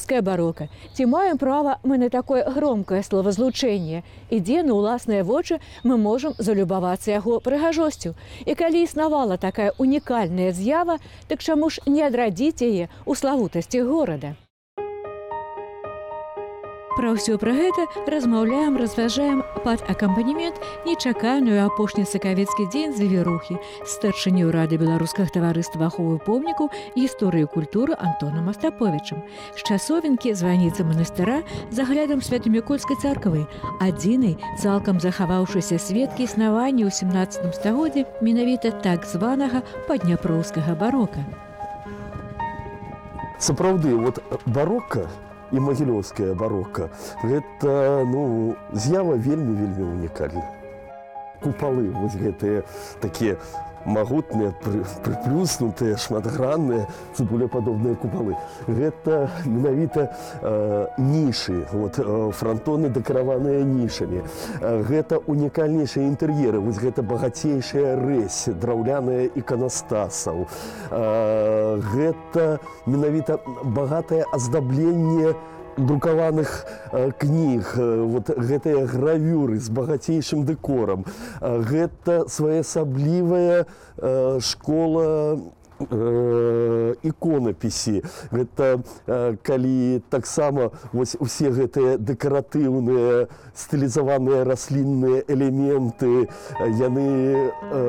Магілёўскае барока. Ці маем права мы на такое громкае словазлучэнне? І дзе на ўласныя вочы мы можам залюбавацца яго прыгажосцю? І калі існавала такая унікальная з'ява, так чаму ж не адрадзіць яе ў славутасці горада? Пра ўсё пра гэта размаўляем, разважаем пад акампанемент нечаканую апошні сакавецкі дзень завірухі з старшынёй рады беларускага таварыства аховы помнікаў гісторыі культуры Антонам Астаповічам. З часовенкі званіцы манастыра з аглядам Свято-Мікольскай царквы, адзінай цалкам захаваўшыся сведкі існавання ў 17 стагоддзі менавіта так званага падняпроўскага барока. Сапраўды, барока і магілёўская барока – гэта з'ява вельмі унікальная. Купалы, гэтыя такія магутныя, прыплюснутыя, шматгранныя, цыбулепадобныя купалы. Гэта менавіта нішы, франтоны дэкараваныя нішамі. Гэта унікальнейшыя інтэр'еры, гэта багацейшая рэзь, драўляная іканастасаў. Гэта менавіта багатае аздабленне друкаваных кніг, гэтыя гравюры з багацейшым дэкорам. Гэта своеасаблівая школа іконапісі. Гэта калі таксама усе гэтыя дэкаратыўныя стылізаваныя раслінныя элементы, яны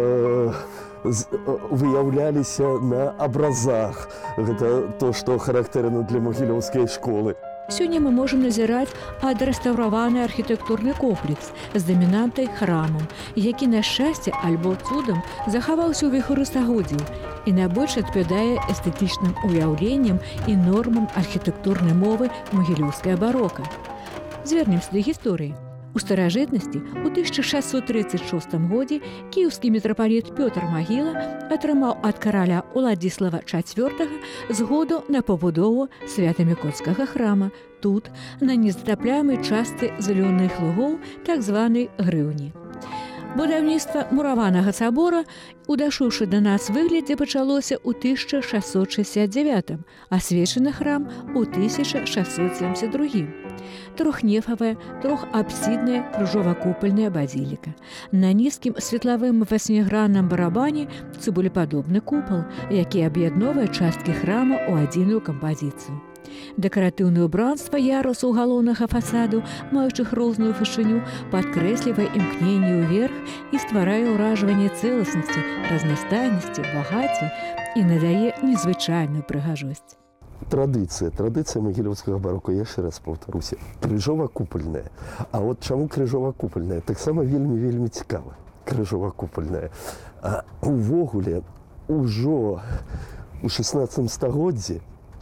выяўляліся на абразах. Гэта то, што характэрна для магілёўскай школы. Сёння мы можам назіраць адрэстаўраваны архітэктурны комплекс з дамінантай храмам, які, на шчасце альбо цудам, захаваўся ў віхуры стагоддзяў і найбольш адпавядае эстэтычным уяўленням і нормам архітэктурнай мовы магілёўская барока. Звернемся да гісторыі. У старажытнасці ў 1636 годзе кіеўскі мітрапаліт Пётр Магіла атрымаў ад караля Уладзіслава IV згоду на пабудову Свята-Мікольскага храма тут, на незатапляемай частцы зялёных лугоў, так званай грыўні. Будаўніцтва мураванага сабора, удашыўшы да нас выглядзе, пачалося ў 1669, асвечаны храм у 1672. Трохнефавая, трохапсідная крыжова-купальная базіліка. На нізкім светлавым васьмігранным барабане цыбулепадобны купал, які аб'ядноўвае часткі храма ў адзіную кампазіцыю. Дэкаратыўнае ўбранства ярусаў галоўнага фасаду, маючых розную вышыню, падкрэслівае імкненне ўверх і стварае ўражванне цэласнасці, разнастайнасці, багацця і надае незвычайную прыгажосць. Традыцыя магілёўскага барока, яшчэ раз паўтаруся, крыжова-купальная. А чаму крыжова-купальная? Таксама вельмі цікава. Крыжова-купальная. Увогуле, ужо ў 16 стагоддзі,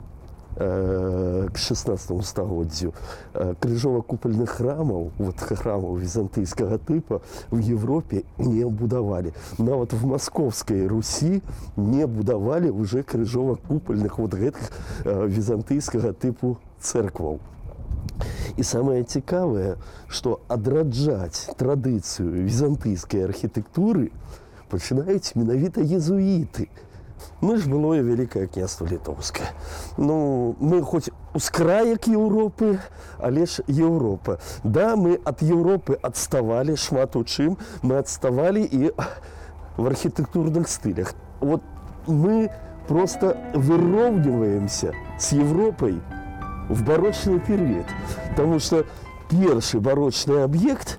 к 16 стагоддзю крыжова-купальных храмаў, храмаў візантыйскага тыпа в Европе не будавалі. Нават в Масковскай Русі не будавалі уже крыжова-купальных гэтых візантыйскага тыпу цэркваў. І самае цікавае, што адраджаць традыцыю візантыйскай архітэктуры пачынаюць менавіта езуіты. Мы ж былое Вялікае княства Літоўскае. Мы хоць ускраек Еўропы, але ж Еўропа. Да, мы ад Еўропы адставалі шмат у чым, мы адставалі і в архітэктурных стылях. Мы просто выроўніваемся з Еўропай в барочны перыяд, потому что першы барочны аб'ект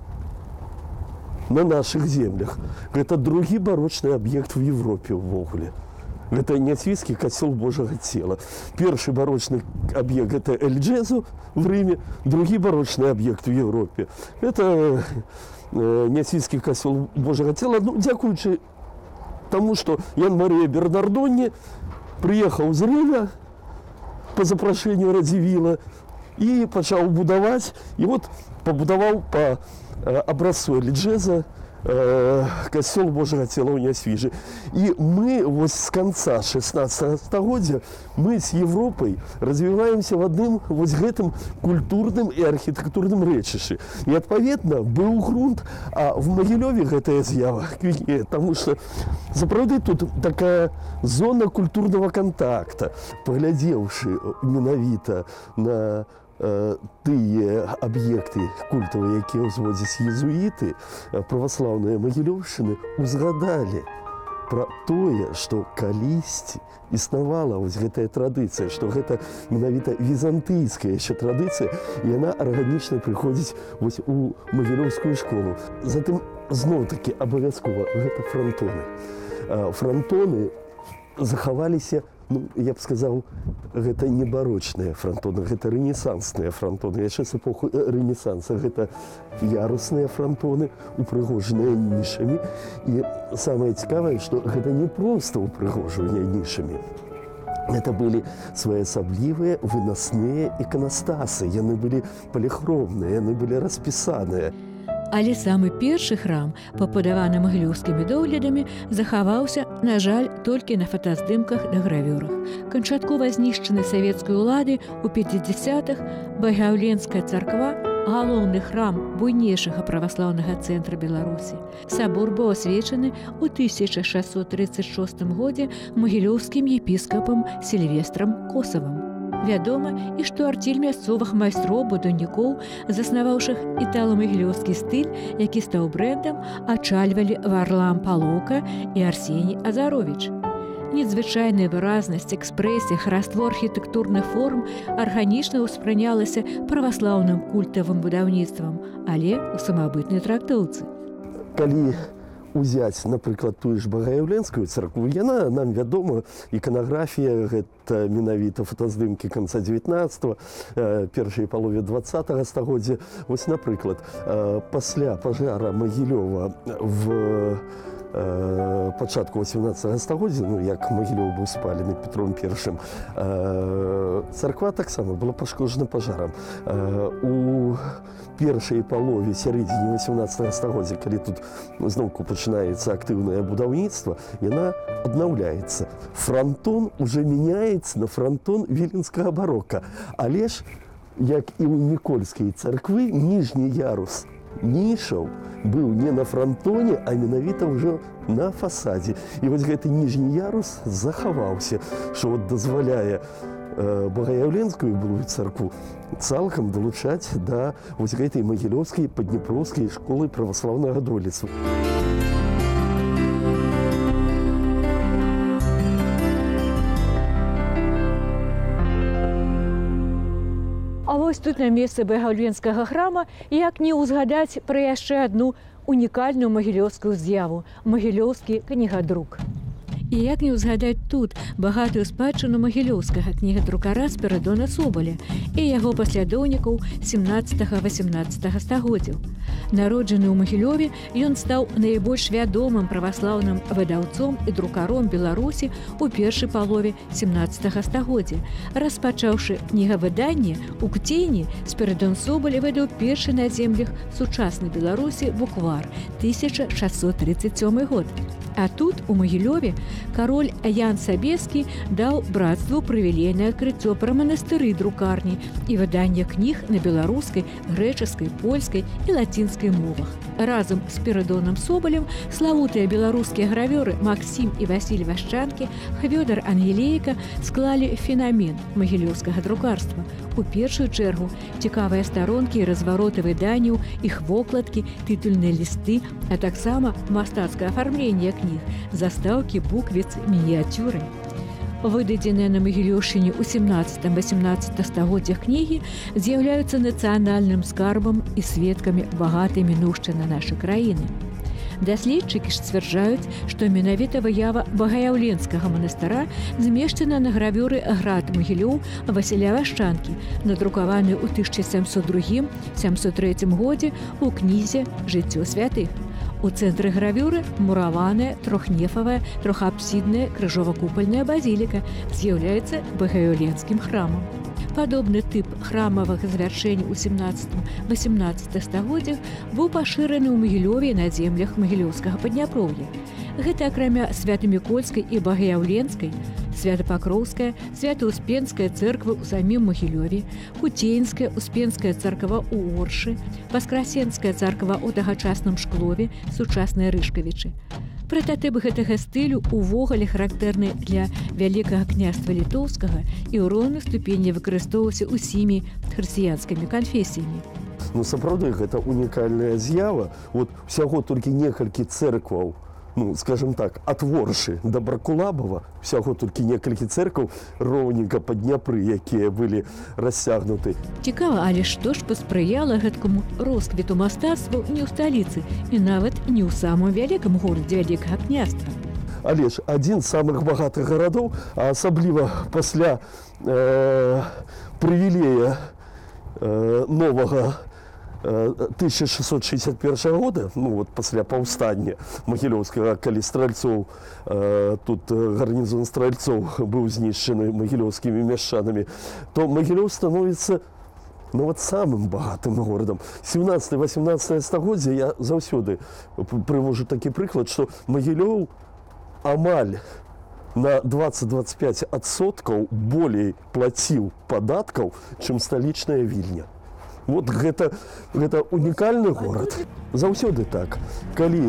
на наших землях – это другі барочны аб'ект в Европе ўвогуле. Это Няцвіцкі касцёл Божага цела. Першы барочны аб'ект – это Эльджезу в Рыме, другі барочны аб'ект в Европе – это Няцвіцкі касцёл Божага цела. Дзякуючы тому, что Ян Марія Бернардоні приехал з Рыма по запрошению Радзівіла и пачаў будаваць. И пабудаваў по образцу Эльджеза касцёл Божага цела ў Нясвіжы. І мы вось з канца 16 стагоддзя мы з Европай развіваемся в адным вось гэтым культурным і архітэктурным рэчышчы. І адпаведна быў грунт, а в Магілёве гэтая з'ява квітнее, таму што сапраўды тут такая зона культурнага кантакта. Паглядзеўшы менавіта на тыя аб'екты культавыя, якія ўзводзяць езуіты, праваслаўныя магілёўшчыны узгадалі пра тое, што калісьці існавала вось гэтая традыцыя, што гэта менавіта візантыйская яшчэ традыцыя, і яна арганічна прыходзіць вось у магілёўскую школу. Затым зноў-такі абавязкова гэта франтоны. Франтоны захаваліся, ну, я б сказаў, гэта не барочныя франтоны, гэта рэнесансныя франтоны. Яшчэ з эпоху рэнесанса гэта ярусныя франтоны, упрыгожаныя нішамі. І самае цікавае, што гэта не проста упрыгожванне нішамі. Гэта былі своеасаблівыя вынасныя іканастасы. Яны былі паліхромныя, яны былі распісаныя. Але самы першы храм, пабудаваны магілёўскімі доглядамі, захаваўся, на жаль, толькі на фотаздымках да гравюрах. Канчаткова знішчаны савецкай улады ў 50-х Багаўленская царква, галоўны храм буйнейшага праваслаўнага цэнтра Беларусі. Сабор быў асвечаны ў 1636 годзе магілёўскім епіскапам Сільвестрам Косавым. Вядома, і што арцель мясцовых майстроў-будаўнікоў, заснаваўшых італа-магілёўскі стыль, які стаў брэндам, ачальвалі Варлам Палоўка і Арсеній Азаровіч. Незвычайная выразнасць, экспрэсія, хараство архітэктурных форм арганічна ўспрынялася праваслаўным культавым будаўніцтвам, але ў самабытнай трактоўцы. Калі узяць, напрыклад, тую ж Багаяўленскую царкву, яна нам вядома, іканаграфія, гэта менавіта фотаздымкі канца 19-го, першай палове 20-го стагоддзя. Вось, напрыклад, пасля пажара Магілёва в пачатку 18 стагоддзя, ну, як Магілёў быў спалены Петром I, царква таксама была пашкоджана пажарам. У першай палове, сярэдзіне 18 стагоддзя, калі тут зноўку пачынаецца актыўнае будаўніцтва, яна аднаўляецца. Франтон уже мяняецца на франтон віленскага барока. Але ж, як і ў Мікольскай царквы, ніжні ярус нішаў быў не на франтоне, а менавіта ўжо на фасадзе. І вось гэты ніжні ярус захаваўся, што дазваляе Багаяўленскую былую царкву цалкам далучаць да вось гэтай магілёўскай паднепроўскай школы праваслаўнага дойлідства. А вось тут на месцы Багаўленскага храма як не ўзгадаць пра яшчэ адну унікальную магілёўскую з'яву – магілёўскі кнігадрук. І як не ўзгадаць тут багатую спадчыну магілёўскага кнігадрукара Спірыдона Собаля і яго паслядоўнікаў 17-18 стагоддзяў. Народжаны ў Магілёве, ён стаў найбольш вядомым праваслаўным выдаўцом і друкаром Беларусі ў першай палове 17 стагоддзя. Распачаўшы кнігавыданне ў Кцейні, Спірыдон Собаль выдаў першы на землях сучаснай Беларусі буквар 1637 год. А тут, у Магілёве, кароль Ян Сабескі даў брацтву прывілейнае адкрыццё пра манастыры друкарні і выданне кніг на беларускай, грэчаскай, польскай і лацінскай мовах. Разам з Спірыдонам Собалем славутыя беларускія гравёры Максім і Васіль Вашчанкі, Хвёдар Ангелейка склалі фенамен магілёўскага друкарства. У першую чэргу цікавыя старонкі і развароты выданняў, іх вокладкі, тытульныя лісты, а таксама мастацкае афармленне кніг, застаўкі, буквіцы, мініяцюры. Выдадзеныя на Магілёўшчыне ў 17-18 стагоддзях кнігі з'яўляюцца нацыянальным скарбам і сведкамі багатай мінуўшчыны нашай краіны. Даследчыкі ж сцвярджаюць, што менавіта выява Багаяўленскага манастыра змешчана на гравюры град Магілёў Васіля Вашчанкі, надрукаваны ў 1702-703 годзе ў кнізе «Жыццё святых». У цэнтры гравюры мураваная, трохнефавая, трохапсідная крыжова-купальная базіліка з'яўляецца Багаяўленскім храмам. Падобны тып храмавага завяршэння ў 17-18 стагоддзях быў пашыраны ў Магілёве на землях Магілёўскага Падняпроўя. Гэта акрамя Свята-Мікольскай і Багаяўленскай, Свята-Пакроўская, Свята-Успенская цэрквы ў самім Магілёве, Куцейнская, Успенская царква ў Оршы, Васкрасенская царква ў тагачасным Шклове, сучасныя Рышкавічы. Прататып гэтага стылю увогуле характэрны для Вялікага княства Літоўскага і ў роўнай ступені выкарыстоўваўся ўсімі хрысціянскімі канфесіямі. Ну, сапраўды, гэта унікальная з'ява. Вот усяго толькі некалькі цэркваў, ну, скажем так, ад Воршы да Бракулабава, усяго толькі некалькі цэркваў роўненька па Дняпры, якія былі расцягнуты. Цікава, але што ж паспрыяла гэткаму росквіту мастацтву не ў сталіцы і нават не ў самым вялікім горадзе Вялікага княства. Але ж адзін з самых багатых гарадоў, а асабліва пасля прывілея новага 1661 года, ну вот пасля паўстання Магілёўскага, калі стральцоў, тут гарнізон стральцоў быў знішчаны магілёўскімі мяшчанамі, то Магілёў становіцца ну, вот самым багатым горадам. 17-18 стагоддзя я заўсёды прывожу такі прыклад, што Магілёў амаль на 20-25% болей плаціў падаткаў, чым сталічная Вільня. Вот гэта унікальны горад. Заўсёды так. Калі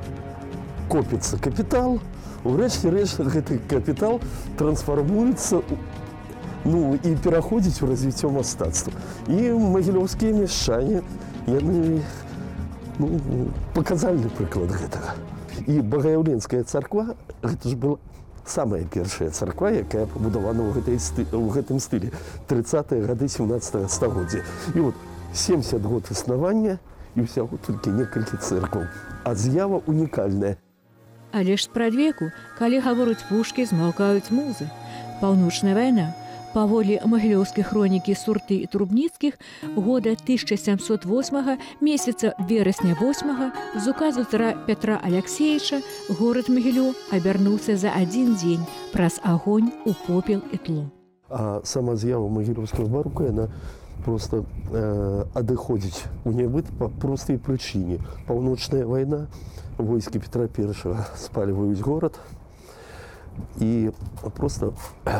копіцца капітал, урэшце рэшт гэты капітал трансфармуецца, ну, і пераходзіць у развіццё мастацтва. І магілёўскія мяшчане, яны, ну, паказальны прыклад гэтага. І Багаяўленская царква, гэта ж была самая першая царква, якая пабудавана ў гэтым стылі. 30-е гады 17 стагоддзя. І от 70 год існавання і ўсяго толькі некалькі цэркваў. А з'ява унікальная. Але ж спрадвеку, калі гавораць пушкі, змаўкаюць музы. Паўночная вайна. Паволі магілёўскай хронікі Сурты і Трубніцкіх года 1708 месяца верасня 8 з указу цара Пятра Аляксеевича горад Магілёў абярнуўся за адзін дзень праз агонь у попел і тло. А сама з'ява магілёўскага барока, яна просто адыходзіць у нябыт па простай прычыне. Паўночная вайна, войскі Петра I спальваюць горад, і просто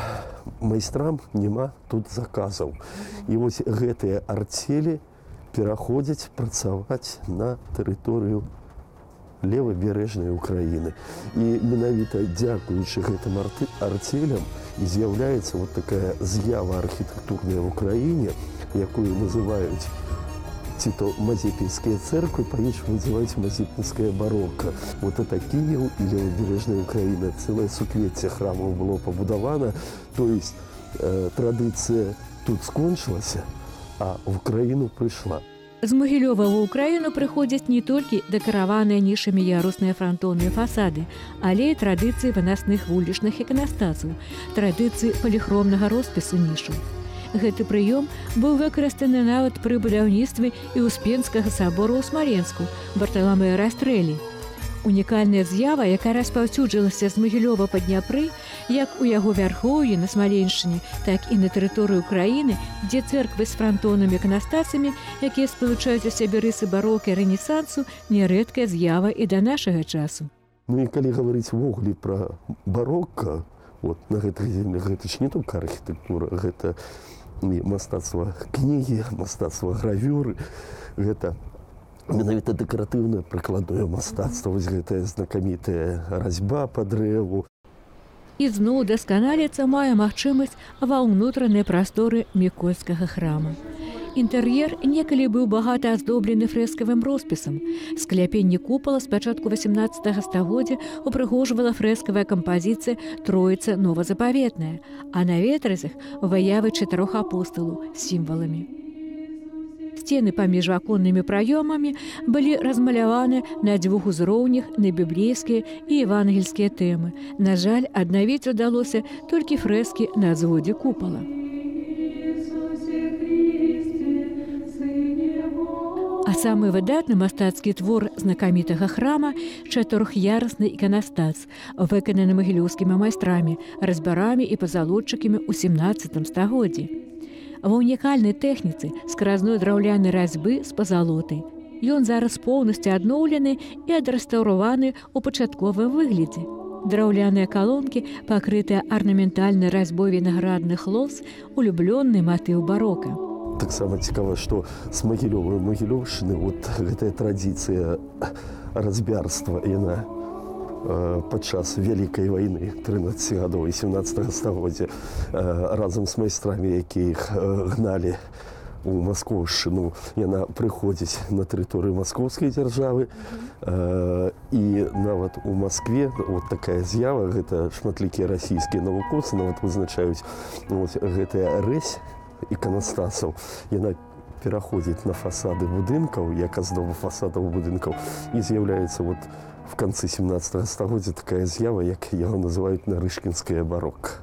майстрам няма тут заказаў. І вось гэтыя арцелі пераходзяць працаваць на тэрыторыю левабярэжнай Украіны. І менавіта дзякуючы гэтым арцелям і з'яўляецца вот такая з'ява архітэктурная в Украіне, якую называюць ці то Мазепінскія цэрквы, па-іншаму называюць Мазепінская барока. Вот это Кіеў і левабярэжная Украіна. Цэлае суквецце храмаў было пабудавана. То есть традыцыя тут скончылася, а в Украіну прыйшла. З Магілёва ў Украіну прыходзяць не толькі дэкараваныя нішамі ярусныя франтонныя фасады, але і традыцыі вынасных вулічных іканастасаў, традыцыі паліхромнага роспісу нішаў. Гэты прыём быў выкарыстаны нават пры будаўніцтве і Успенскага сабора ў Смаленску, Барталамея Растрэлі. Унікальная з'ява, якая распаўсюджылася з Магілёва па Дняпры, як у яго вярхоўі на Смаленшчыне, так і на тэрыторыі Украіны, дзе цэрквы з франтоннымі іканастасамі, якія спалучаюць у сябе рысы барока і рэнесансу, нярэдкая з'ява і да нашага часу. Ну і калі гаварыць увогуле пра барока, вот на гэтых землях, гэта ж не толькі архітэктура, гэта і мастацтва кнігі, мастацтва гравюры, гэта менавіта дэкаратыўнае прыкладное мастацтва, вось гэтая знакамітая разьба па дрэву. І зноў дасканаліцца мае магчымасць ва ўнутранай прасторы Мікольскага храма. Інтэр'ер некалі быў багата аздоблены фрэскавым роспісам. Скляпенне купала з пачатку 18 стагоддзя упрыгожвала фрэскавая кампазіцыя Троіца новазапаветная, а на ветразях выявы 4 апосталаў з сімваламі. Сцены паміж аконнымі праёмамі былі размаляваны на 2 узроўнях на біблейскія і евангельскія тэмы. На жаль, аднавіць удалося толькі фрэскі на зводзе купала. А самы выдатны мастацкі твор знакамітага храма – чатырох'ярусны іканастас, выкананы магілёўскімі майстрамі, разьбарамі і пазалотчыкамі ў 17 стагоддзі. ва ўнікальнай тэхніцы скразной драўлянай разьбы з пазалотай. Ён зараз поўнасцю адноўлены і адрэстаўраваны ў пачатковым выглядзе. Драўляныя калонкі, пакрытыя арнаментальнай разьбой вінаградных лоз, улюблённы матыў барока. Таксама цікава, што з Магілёва і Магілёўшчыны гэтая традыцыя разбярства, яна падчас Вялікай вайны 13 гадоў і 17 стагоддзя разам з майстрамі, якія іх гналі у Маскоўшчыну, яна прыходзіць на тэрыторыю маскоўскай дзяржавы. І нават у Маскве такая з'ява, гэта шматлікія расійскія навукоўцы нават вызначаюць гэтая рэзь іканастасаў, яна пераходзіць на фасады будынкаў, як аздоба фасадаў будынкаў, і з'яўляецца в канцы 17 стагоддзя такая з'ява, як яго называюць нарышкінскае барока.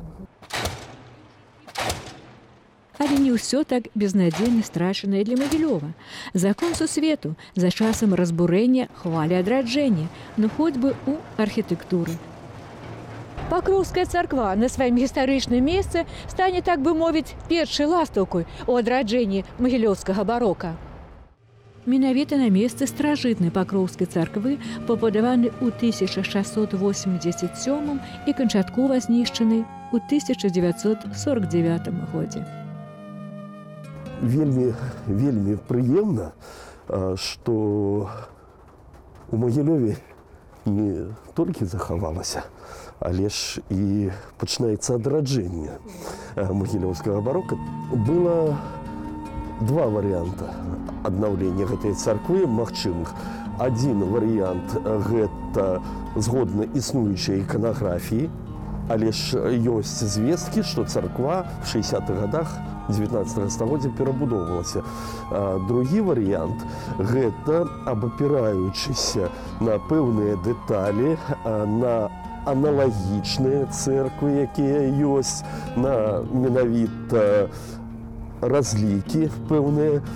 Але не ўсё так безнадзейна страчанае для Магілёва. За концу свету, за часам разбурэння хвалі адраджэння, ну хоць бы ў архітэктуры. Пакроўская царква на сваім гістарычным месцы стане, так бы мовіць, першай ластаўкой у адраджэнні магілёўскага барока. Менавіта на месцы старажытнай Пакроўскай царквы, пабудаваны ў 1687 і канчаткова знішчаны ў 1949 годзе. Вельмі прыемна, што у Магілёве не толькі захавалася, але ж і пачынаецца адраджэнне магілёўскага барока. Было два варыянта аднаўлення гэтай царквы магчымых. Адзін варыянт – гэта згодна існуючай іканаграфіі, але ж ёсць звесткі, што царква в 60-х годах 19 стагоддзя перабудоўвалася. Другі варыянт – гэта, абапіраючыся на пэўныя дэталі, на аналагічныя цэрквы, якія ёсць, на менавіта разлікі пэўныя,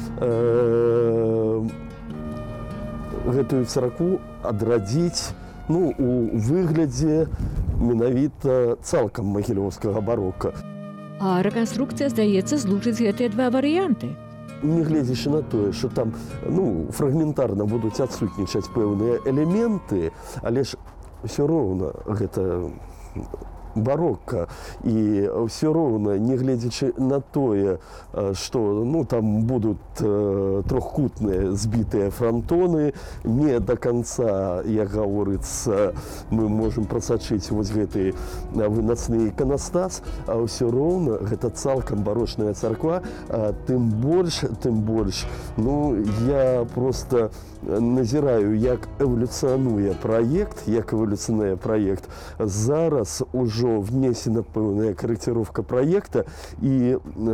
гэтую царкву адрадзіць у выглядзе менавіта цалкам магілёўскага барока. А рэканструкцыя, здаецца, злучыць гэтыя два варыянты. Нягледзячы на тое, што там фрагментарна будуць адсутнічаць пэўныя элементы, але ж ўсё роўна гэта барока, і ўсё роўна, нягледзячы на тое, што там будуць трохкутныя збітыя франтоны, не да канца, як гаворыцца, мы можам прасачыць гэты вынацны іканастас, а ўсё роўна гэта цалкам барочная царква. Тым больш, я проста назіраю, як эвалюцыянуе праект, зараз ужо внесена пэўная карэкціроўка праекта, і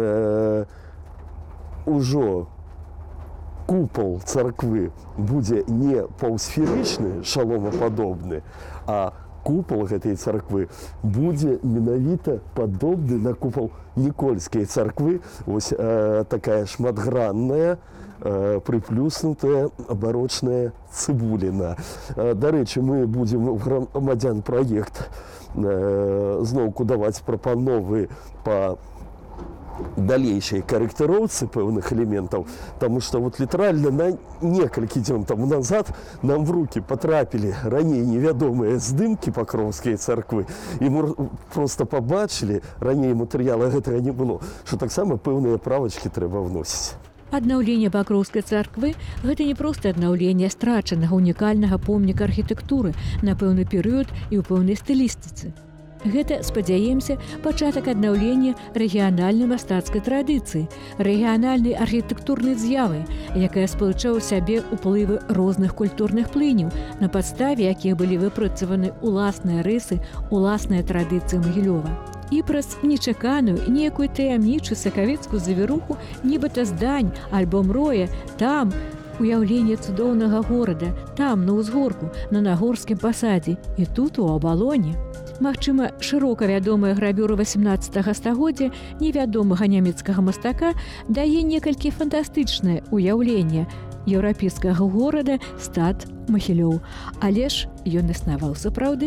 ужо купал царквы будзе не паўсферычны, шаломападобны, а купал гэтай царквы будзе менавіта падобны на купал Нікольскай царквы. Вось такая шматгранная, прыплюснутая барочная цыбуліна. Дарэчы, мы будзем грамадзян праект зноўку даваць прапановы па далейшай карэктыроўцы пэўных элементаў, таму што літаральна на некалькі дзён таму назад нам в рукі патрапілі раней невядомыя здымкі Пакроўскай царквы, і мы проста пабачылі, раней матэрыяла гэтага не было, што таксама пэўныя правачкі трэба вносіць. Аднаўленне Пакроўскай царквы – гэта не проста аднаўленне страчанага унікальнага помніка архітэктуры на пэўны перыяд і ў пэўнай стылістыцы. Гэта, спадзяемся, пачатак аднаўлення рэгіянальнай мастацкай традыцыі, рэгіянальнай архітэктурнай з'явы, якая спалучае ў сябе ўплывы розных культурных плыняў, на падставе якіх былі выпрацаваны уласныя рысы, уласныя традыцыі Магілёва. І праз нечаканую, некую таямнічую сакавіцкую завіруху, нібыта здань альбо мроя, там уяўленне цудоўнага горада, там, на ўзгорку, на Нагорскім пасадзе, і тут у Абалоне. Магчыма, шырока вядомая гравюра 18 стагоддзя невядомага нямецкага мастака дае некалькі фантастычнае ўяўленне еўрапейскага горада стад Магілёў. Але ж ён існаваў сапраўды.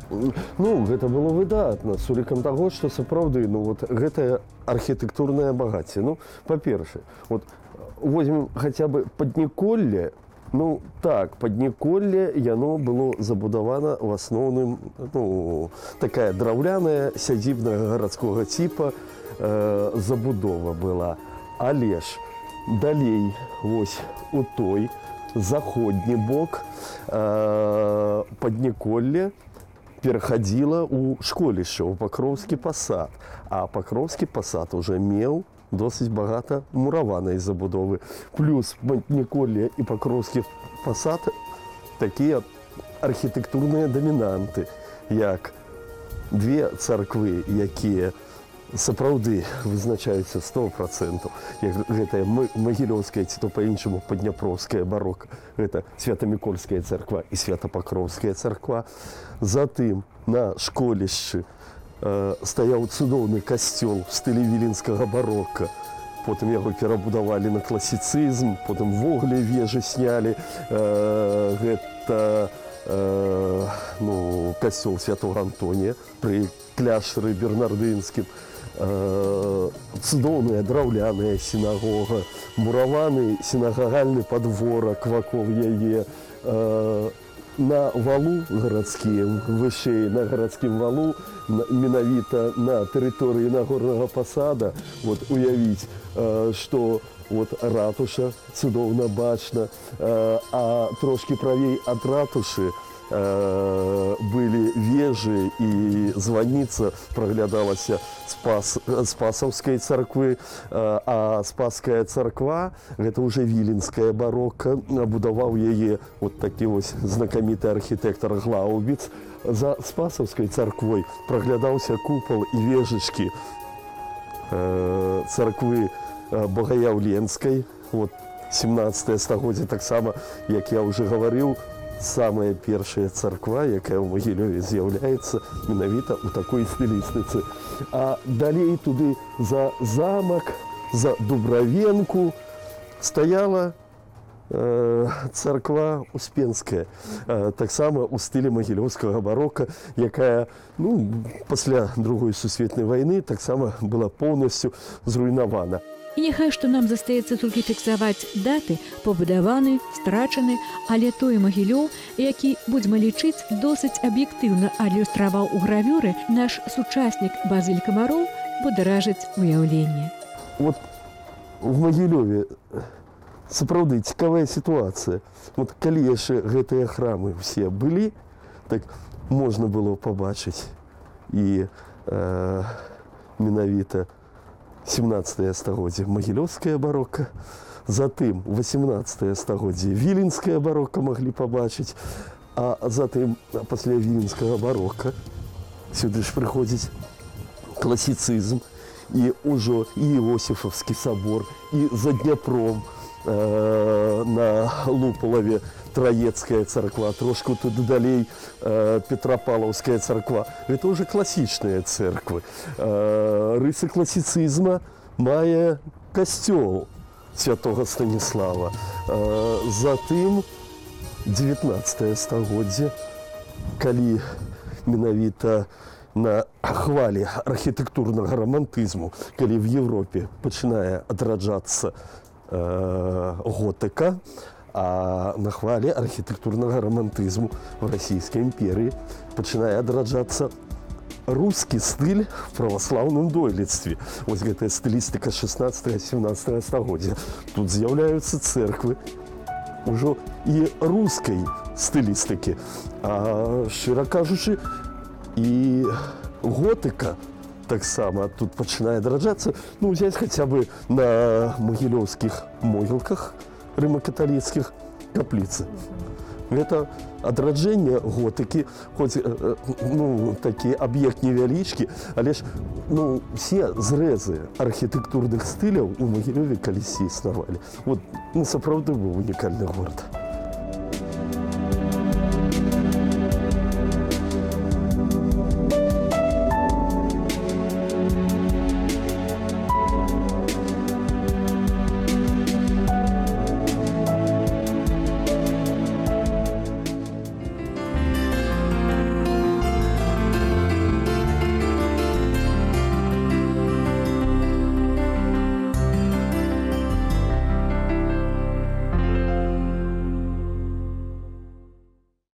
Ну, гэта было выдатна, з улікам таго, што сапраўды, ну, вот, гэтае архітэктурнае багацце. Ну, па-першае, вот, возьмем хаця бы Падніколле. Ну, так, Падніколле, яно было забудавана в асноўным, ну, такая драўляная, сядзібнага гарадскога типа забудова была. Але ж далей, вось, у той заходні бок Падніколле пераходила у школішча, у Пакроўскі пасад. А Пакроўскі пасад уже меў досыць багата мураванай забудовы. Плюс Падніколле і Пакроўскі пасад такія архітэктурныя дамінанты, як две царквы, якія сапраўды вызначаюцца 100%, як гэтая Магілёўская, ці то па-іншаму Падняпровская барока, гэта Свята-Мікольская царква і Свята-Пакроўская царква. Затым на школішчы стаяў цудоўны касцёл в стылі віленскага барока. Потым яго перабудавалі на класіцызм, потым ввогуле вежы снялі. Гэта касцёл Святого Антонія пры кляштары бернардынскім. Цудоўная драўляная сінагога, мураваны сінагагальны падворак вакол яе. На валу гарадскім, вышэй на гарадскім валу, менавіта на тэрыторыі нагорнага пасада, вот, уявіць, што вот, ратуша цудоўна бачна, а трошкі правей ад ратушы былі вежы і званіца праглядалася Спасаўскай царквы, а Спасская царква, гэта ўжо віленская барока, будаваў яе вот такі вось знакаміты архітэктар Глаубіц. За Спасаўскай царквой праглядаўся купал і вежачкі царквы Багаяўленскай, вот 17 стагоддзе таксама, як я ўжо гаварыў, самая першая царква, якая ў Магілёве з'яўляецца менавіта ў такой стылістыцы. А далей туды за замак, за Дубравенку стаяла царква Успенская, таксама ў стылі магілёўскага барока, якая, пасля Другой сусветнай вайны таксама была поўнасцю зруйнавана. І няхай што нам застаецца толькі фіксаваць даты, пабудаваны, страчаны, але той Магілёў, які, будзьма лічыць, досыць аб'ектыўна адлюстраваў у гравюры наш сучаснік Базыль Камароў, бударажыць уяўленне. Вот в Магілёве сапраўды цікавая сітуацыя. Вот калі яшчэ гэтыя храмы ўсе былі, так можна было пабачыць і менавіта 17 стагоддзе Магілёўская барока, затым 18 стагоддзе Віленская барока маглі пабачыць, а затым пасля Віленскага барока сюды ж прыходзіць класіцызм, і ўжо і Іосіфаўскі сабор, і за Дняпром на Лупалаве Траецкая царква, трошку туды далей Петропавлаўская царква. Гэта ўжо класічныя цэрквы. Рысы класіцызма мае касцёл святога Станіслава. Затым 19 стагоддзе, калі менавіта на хвалі архітэктурнага рамантызму, калі в Европе пачынае адраджацца готыка, а на хвале архітэктурнага рамантызму в Расійскай імперыі пачынае адраджацца рускі стыль в праваслаўным дойлідстве. Вось гэтая стылістыка 16-17 стагоддзя. Тут з'яўляюцца цэрквы ўжо і рускай стылістыкі. А шчыра кажучы, і готыка таксама тут пачынае адраджацца. Взяць хаця бы на магілёўскіх могілках рыма-каталіцкіх капліцы. Гэта адраджэнне готыкі, хоць такі аб'ект невялічкі, але ж все зрэзы архітэктурных стыляў у Магілёве калісьці існавалі. Вот, сапраўды быў унікальны горад.